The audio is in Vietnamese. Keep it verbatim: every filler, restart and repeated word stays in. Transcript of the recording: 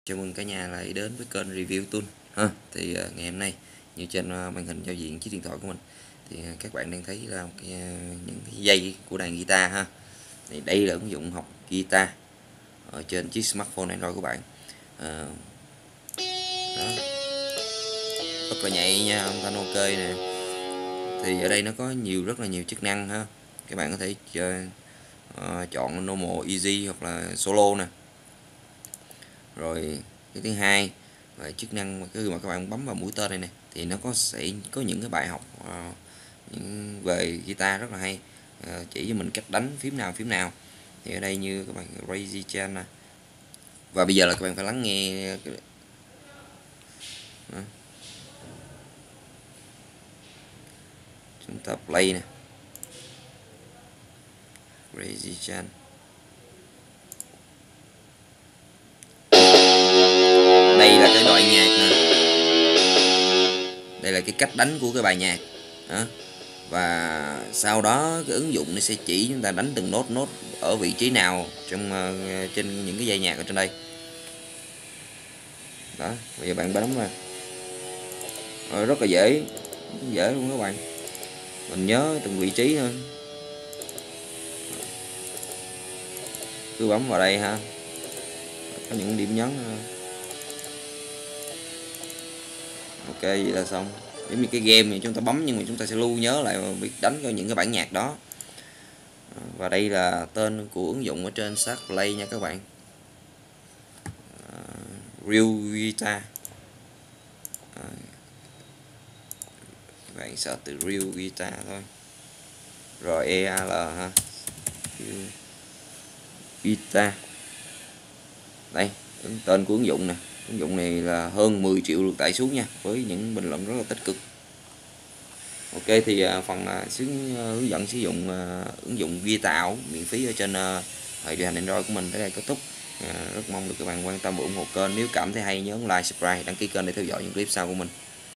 Chào mừng cả nhà lại đến với kênh review tool ha. Thì uh, ngày hôm nay như trên uh, màn hình giao diện chiếc điện thoại của mình thì uh, các bạn đang thấy là một cái, uh, những cái dây của đàn guitar ha. Thì đây là ứng dụng học guitar ở trên chiếc smartphone Android của bạn. Uh, đó. Rất là nhạy nha, âm thanh ok nè. Thì ở đây nó có nhiều rất là nhiều chức năng ha. Các bạn có thể chơi, uh, chọn normal, easy hoặc là solo nè. Rồi cái thứ hai là chức năng mà khi mà các bạn bấm vào mũi tên này nè thì nó có sẽ có những cái bài học uh, những về guitar rất là hay, uh, chỉ cho mình cách đánh phím nào phím nào. Thì ở đây như các bạn Crazy Chain nè, và bây giờ là các bạn phải lắng nghe đó. Chúng ta play nè, Crazy Chain. Đây là cái đoạn nhạc nè, đây là cái cách đánh của cái bài nhạc đó. Và sau đó cái ứng dụng nó sẽ chỉ chúng ta đánh từng nốt nốt ở vị trí nào trong uh, trên những cái dây nhạc ở trên đây đó. Bây giờ bạn bấm ra rồi, rất là dễ, rất dễ luôn các bạn, mình nhớ từng vị trí thôi, cứ bấm vào đây ha, có những điểm nhấn ha. Ok, vậy là xong. Giống như cái game này chúng ta bấm nhưng mà chúng ta sẽ lưu nhớ lại và biết đánh cho những cái bản nhạc đó. Và đây là tên của ứng dụng ở trên Start Play nha các bạn. uh, Real Guitar. uh, Các bạn search từ Real Guitar thôi, rồi e a lờ ha, Real Guitar. Đây tên của ứng dụng nè. Ứng dụng này là hơn mười triệu lượt tải xuống nha, với những bình luận rất là tích cực. Ok, thì phần hướng dẫn sử dụng ứng dụng guitar ảo miễn phí ở trên hệ điều hành Android của mình tới đây kết thúc. Rất mong được các bạn quan tâm và ủng hộ kênh. Nếu cảm thấy hay nhớ like, subscribe, đăng ký kênh để theo dõi những clip sau của mình.